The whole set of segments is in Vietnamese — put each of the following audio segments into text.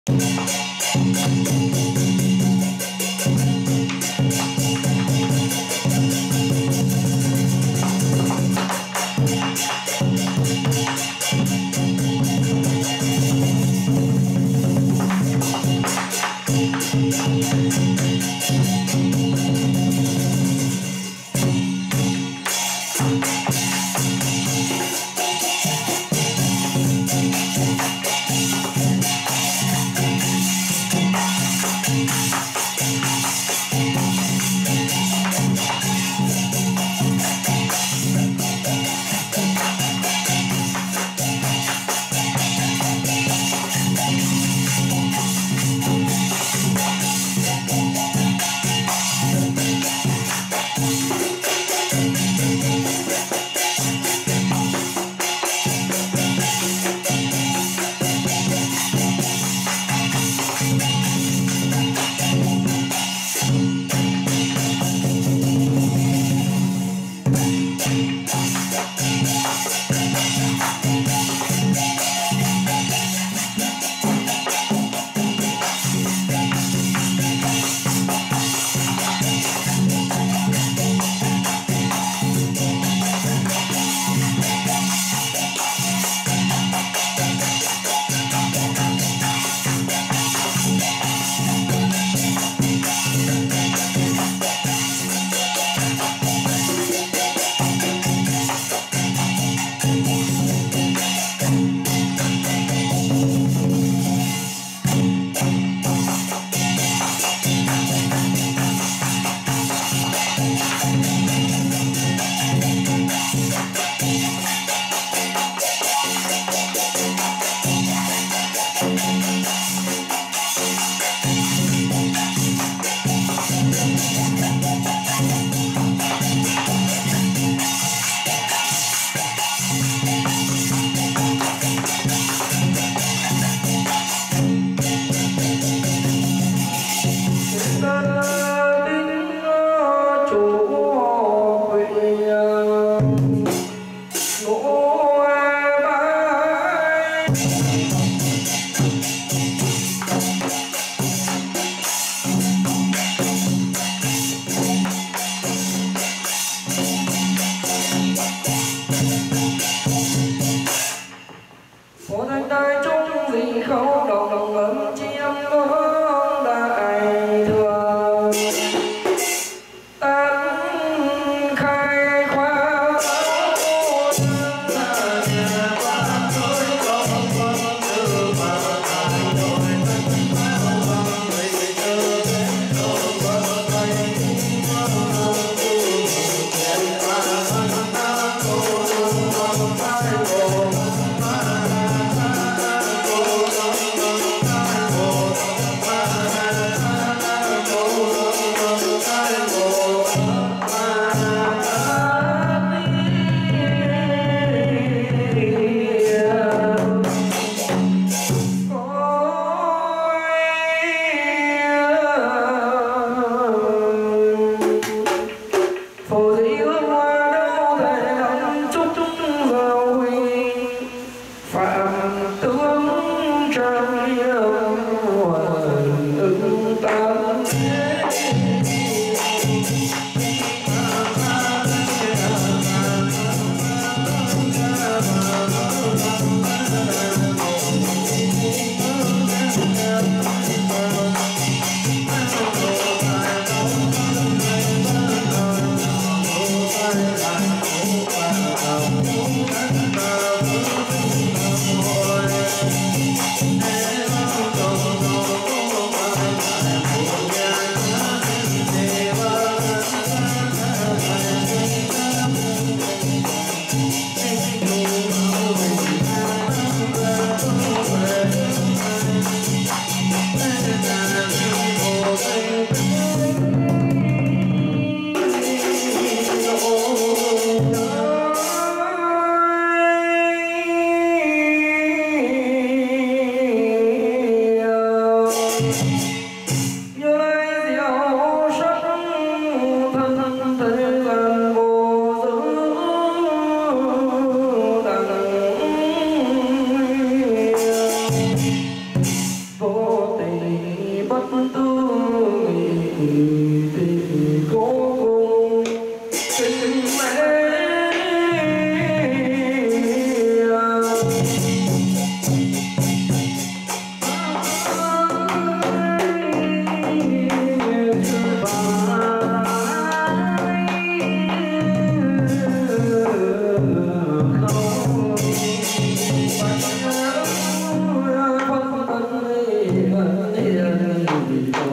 Oh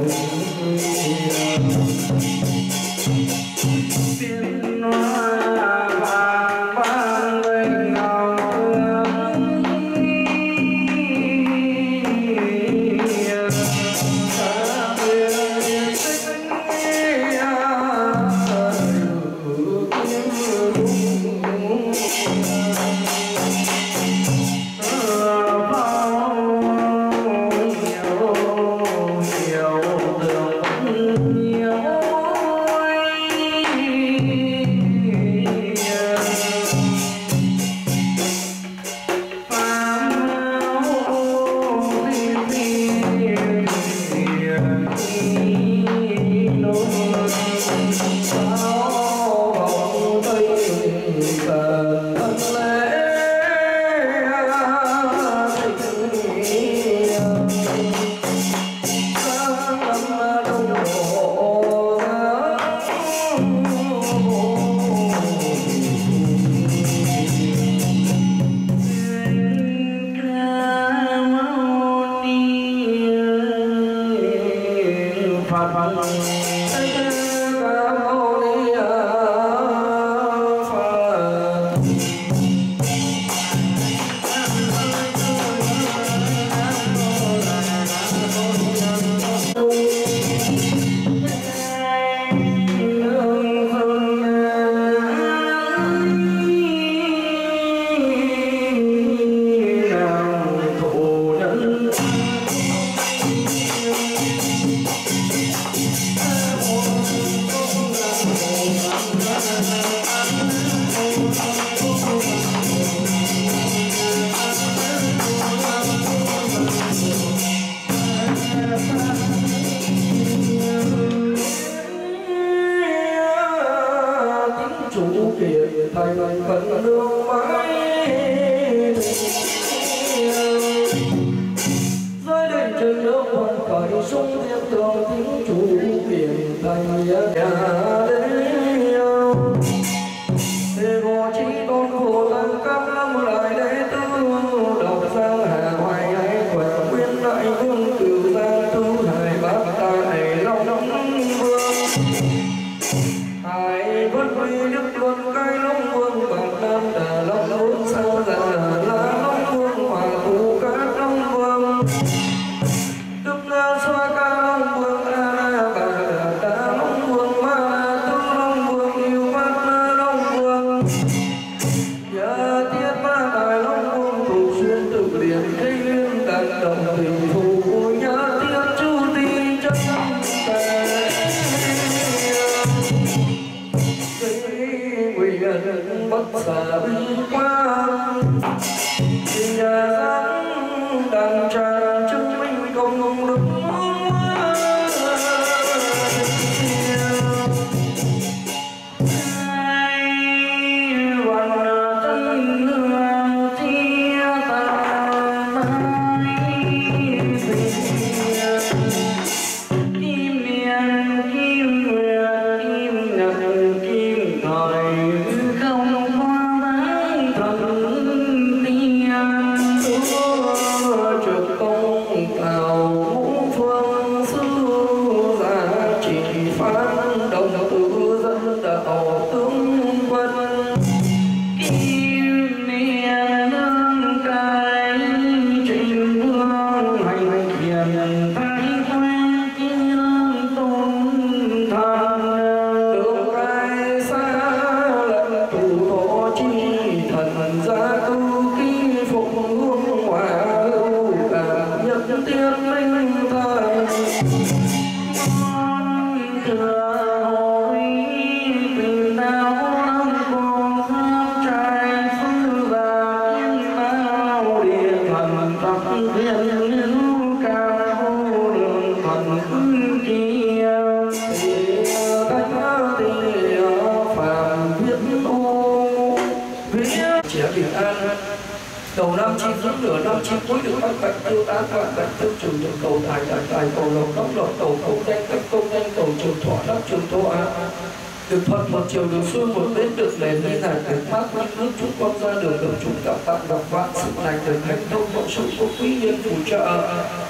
Đầu năm chi phước nửa năm chi cuối được bắt bạch tiêu tán vạn bạch tiêu trừ được cầu tài đại tài cầu lộc đốc lộc cầu công danh cấp công danh cầu trường thọ đắc trường thọ á được thuận một chiều được xuôi một bên được lề liên hạt được mát mát nước chúng con ra đường được chúng gặp bạn gặp bạn sự lành được hành thông vận sự quốc quý nhân phù trợ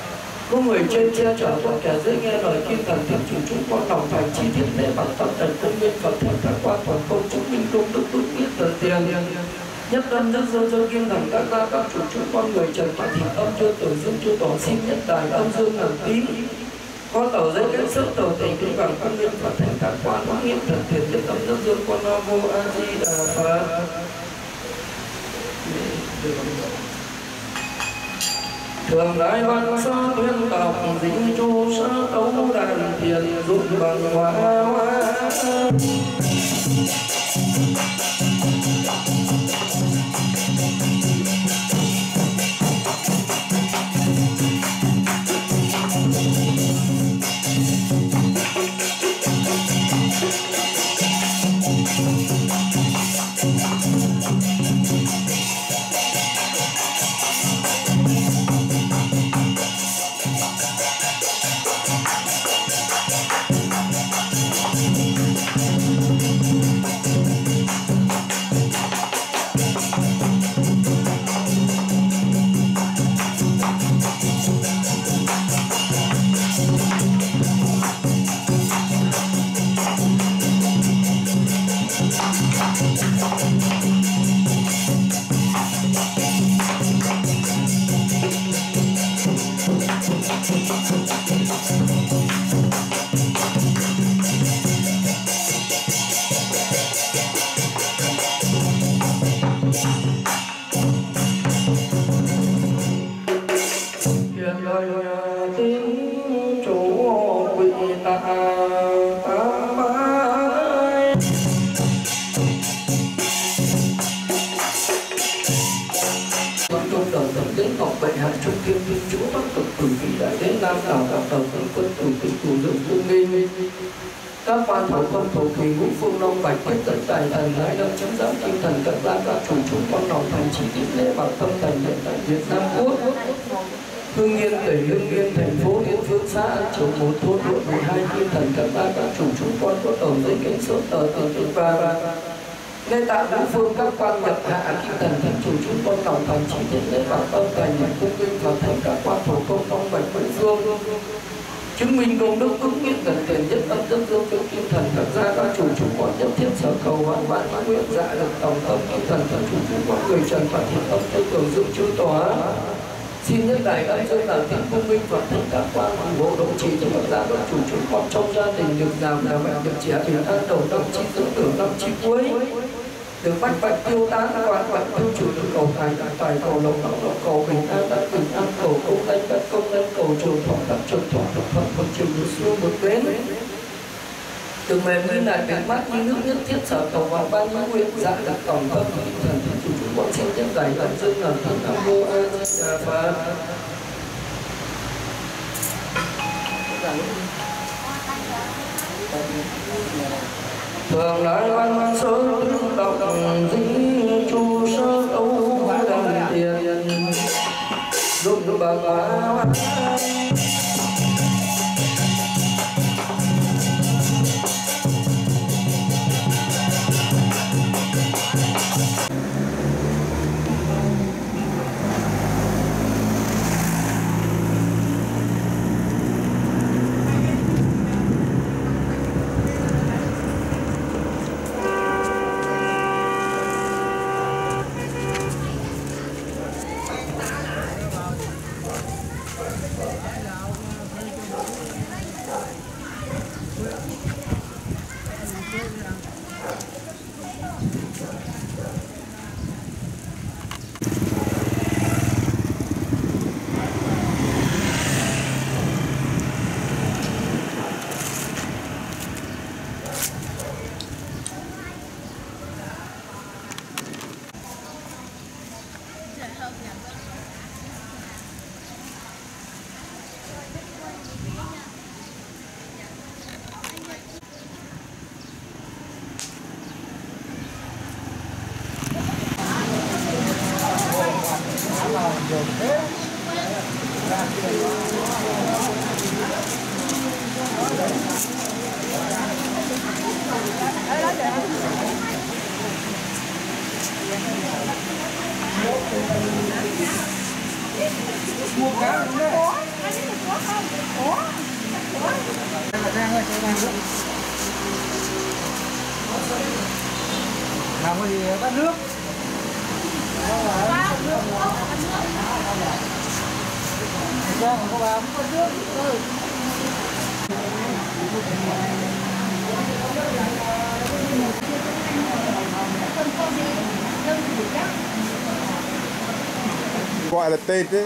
Có người trên che chở cho kẻ dưới nghe lời kim thần thiên chủ chúng con lòng thành chi tiết lễ bằng tâm thành công nguyên Phật theo các quan toàn công chứng minh công đức đức biết thần tiền nhất tâm nhất dương cho kim thần các gia các chủ chúng con người trần và thịt âm chưa tử dương chưa tỏ xin nhất đài âm dương làm tín có tờ giấy kết sức tờ tình kính bằng công nguyên Phật thành các quan hóa nghiêm thần tiền nhất tâm nhất dương con nam mô A Di Đà Phật. Thường đại văn sa tuyên tộc dĩ chu sa tấu đàn thiền dụng bằng hoa hoa. Các quan thổ công thổ kỳ ngũ phương long bạch kết dẫn tài thần hai lâm chấm giám kim thần các gia các chủ chúng con lòng thành chỉ tiết lễ bằng tâm thành hiện tại Việt Nam Quốc Hưng Yên tỉnh Hưng Yên thành phố Yên Phương xã An Châu một thôn đội 12 kim thần các gia các chủ chúng con có tờ giấy kính sớm tờ tự và ngay tại ngũ phương các quan nhập hạ kim thần các chủ chúng con lòng thành chỉ tiết lễ bằng tâm thành hiện cung minh và thành các quan thổ công long bạch quận phương chứng minh công đức ứng biết gần tiền nhất âm rất dương cho kim thần các gia các chủ chúng con nhất thiết sở cầu vạn vạn nguyện dạ được tổng tâm kim thần các chủ chúng con người trần và thiện âm cho cường dương chư tòa xin nhất đại âm dương là thiện công minh và thành các quan hộ độ trì cho các gia các chủ chúng con trong gia đình được giàu là mẹ được trẻ bình an đầu năm chi dưỡng tử năm chi cuối được bách bạch tiêu tán quan bạch tiêu chủ được cầu tài cầu lộc cầu bình an đắc bình an cầu công danh các công danh cầu trường thọ các trường thọ thực phẩm một chiều một xuôi một bến được mềm như này bền mắt như nước nhất thiết sở cầu vào ban những nguyện dạ được tổng tâm tinh thần thiên chủ chúng con xin nhân giải ẩn dương làm thân nam mô A Di Đà Phật. Thường đại văn sớ đọc dĩ chu sơ tấu đàn tiền dụng bằng hoa Đây là Giang ơi, cho Giang nước. Làm cái gì bắt nước? Bắt nước. Giang có bà bắt nước. Gọi là tên đấy.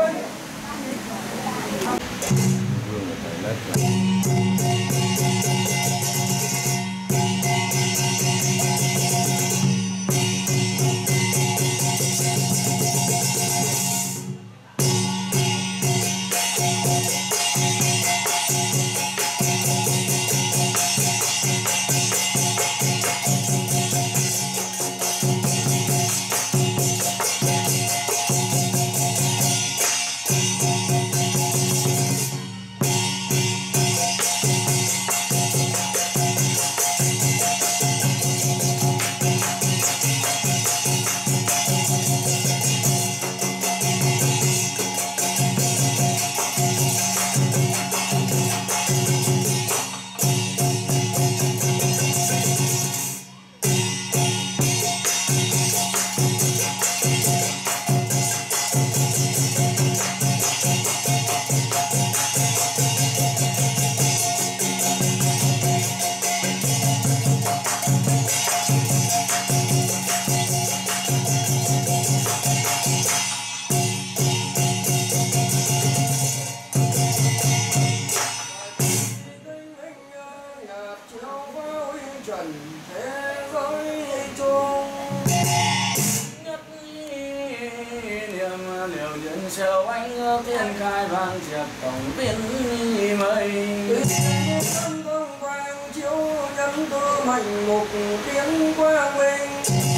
Sầu anh tiên khai vang diệp tổng viên mây không quang chiếu nhắm tô mạnh một tiếng quang minh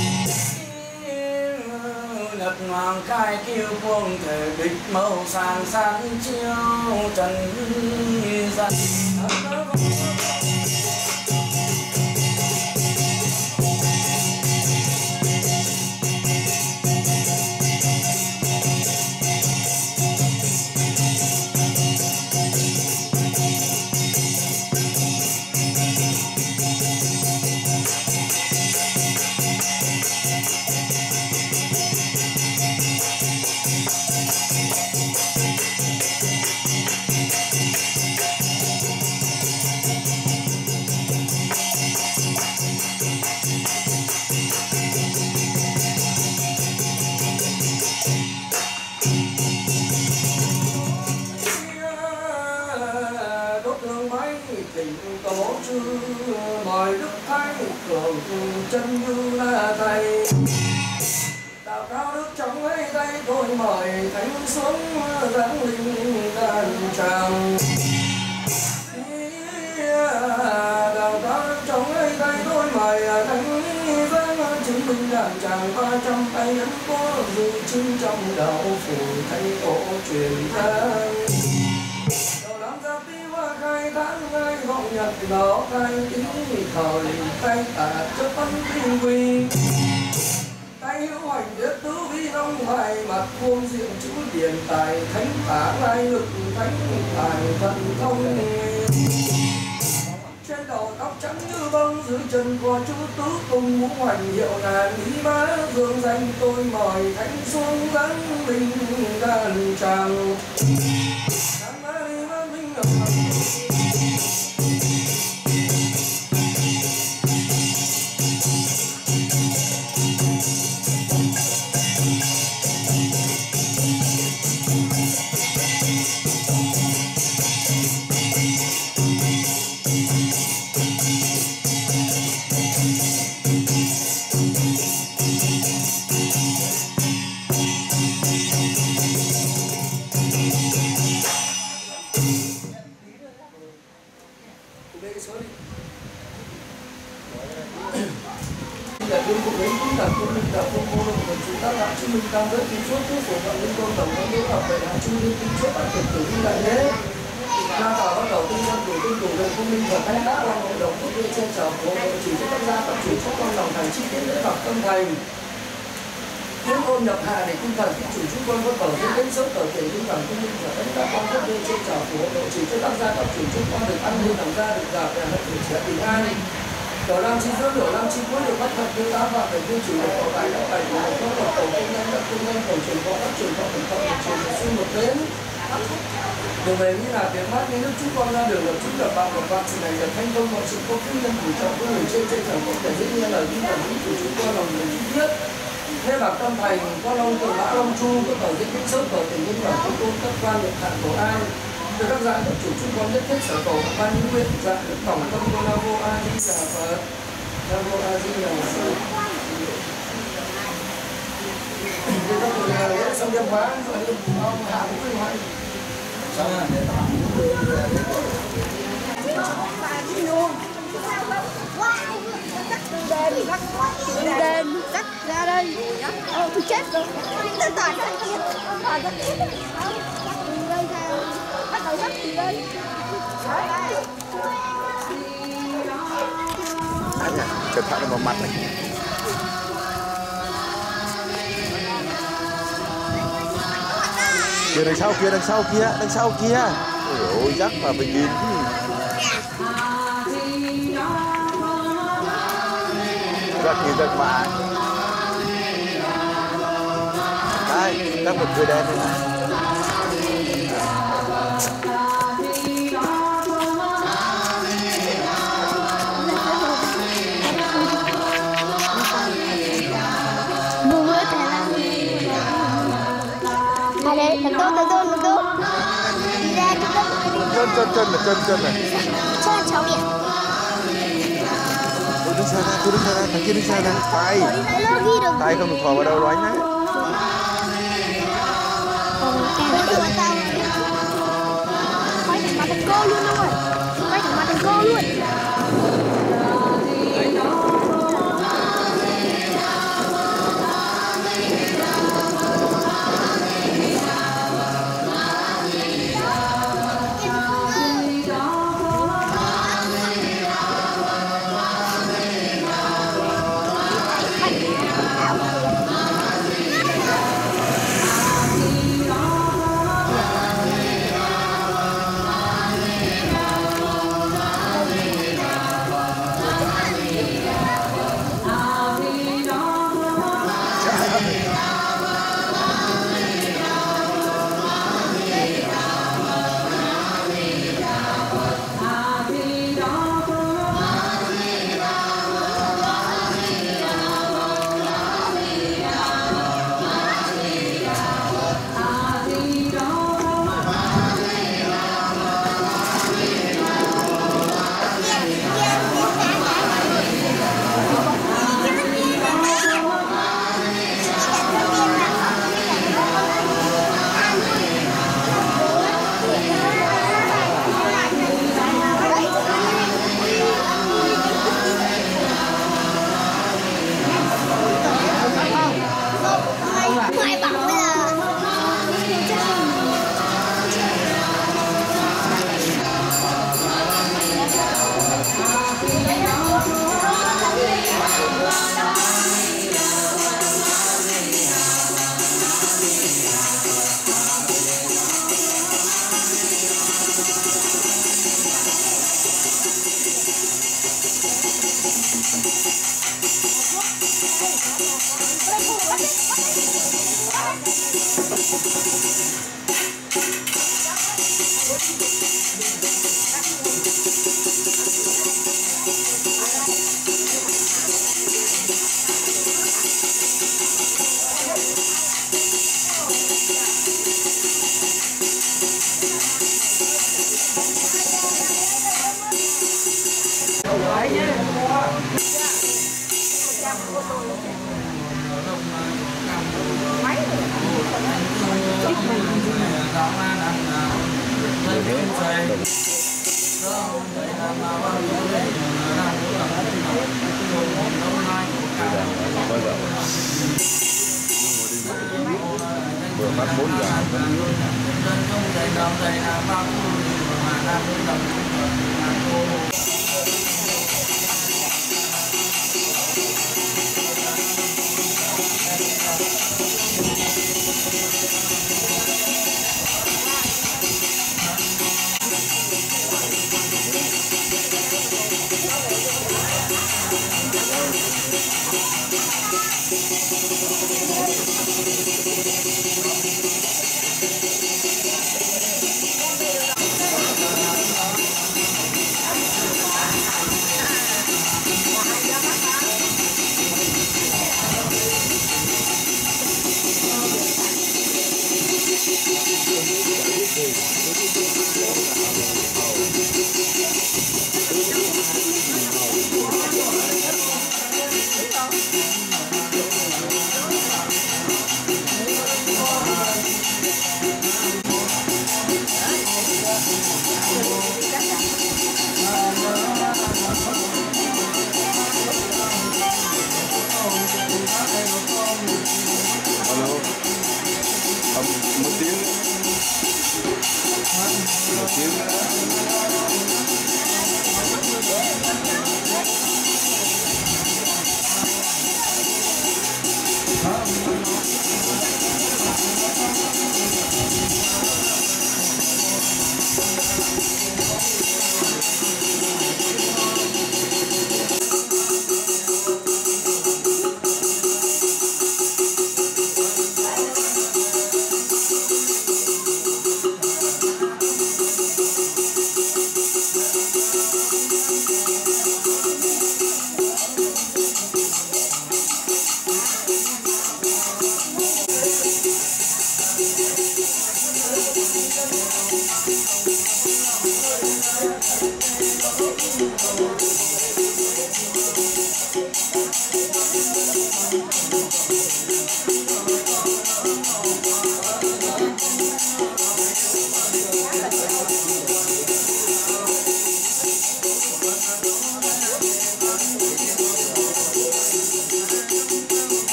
nhật hoàng khai kiêu cuồng thể địch màu sàn sáng chiếu trần dân. Mời đức thánh cường chân như là thầy đạo cao đức trong ấy tay tôi mời thánh xuống giáng linh đàn tràng đạo cao đức trong ấy tay tôi mời thánh giáng chứng minh đàn tràng 300 tay ấn có dự chứng trong đạo phủ thánh tổ truyền ra khai tháng ngay vọng nhật đó khai tính thời tay tả cho phân thiên quy tay hữu hành biết tứ vi long hoài mặt vuông diện chữ điển tài thánh tả lai lực thánh tài thần thông trên đầu tóc trắng như bông dưới chân có chữ tứ cùng ngũ hoành hiệu là lý bá dương danh tôi mời thánh xuống giáng linh đàn tràng là đương của đến cũng là công minh đạo công mô của chúng ta làm chứng minh tăng giới tín suốt thuốc phổ vận linh tôn đồng văn đế học về làm chứng minh tín suốt bản thực tử như đại thế la tảo bắt đầu tinh nhân đủ đồng công minh và tay đá quan hội đồng quốc địa trên trở của hội chỉ cho các gia tập chủ cho con lòng thành trích đến lễ học tâm thành Tiếng ôn nhập hạ để tinh thần chủ chúng con có tờ diễn đến sớm tờ tiền tinh thần cũng như là đánh các con rất lên trên trào phù hộ độ chỉ cho tác gia các chủ chúng con được ăn lên làm ra được gặp và được trẻ bình an. Đầu năm chi sớm đầu năm chi cuối được bắt thật tiêu tá và phải tiêu chủ được có bài các bài của một các tổ công nhân các công nhân tổ trường có các trường có tổng cộng một trường một sinh một đến. Điều này như là việc mắt những nước chúng con ra đường là chúng là bao một vạn sự này được thành công mọi sự có kinh nhân chủ trọng của người trên chẳng có thể dễ như lời tinh thần của chúng con lòng người chi tiết. Thế bạc Tâm Thành, con Long Tự Mã Long Chu, các tờ diễn tích sớm tờ tình nhân và công tôn các quan được hạn của ai. Từ các dạng các chủ chúng con nhất thiết sở cầu các ban những nguyện dạng được tổng tâm con Nam Vô A Di Đà Phật. Nam Vô A Di Đà Phật. Thì các tụi này xong đêm hóa, rồi đi ông hạ cũng cứ hoài. Xong rồi. Đền cắt ra đây. Tôi chết rồi. Tôi toàn ra kia. Toàn ra kia. Cắt từ đây ra. Bắt đầu cắt từ đây. Cẩn thận vào mặt này. Kia đằng sau kia, đằng sau kia, đằng sau kia. Ôi chắc mà mình nhìn rất mà đây các một người đen này đây, từ từ. Đi ra chân này cho cháu biển. tôi đứng xa ra, thằng kia đứng xa ra, tay không được thò vào đâu đó anh đấy. Quay thẳng mặt thằng cô luôn rồi, quay thẳng mặt thằng cô luôn. vừa bắt 4 giờ.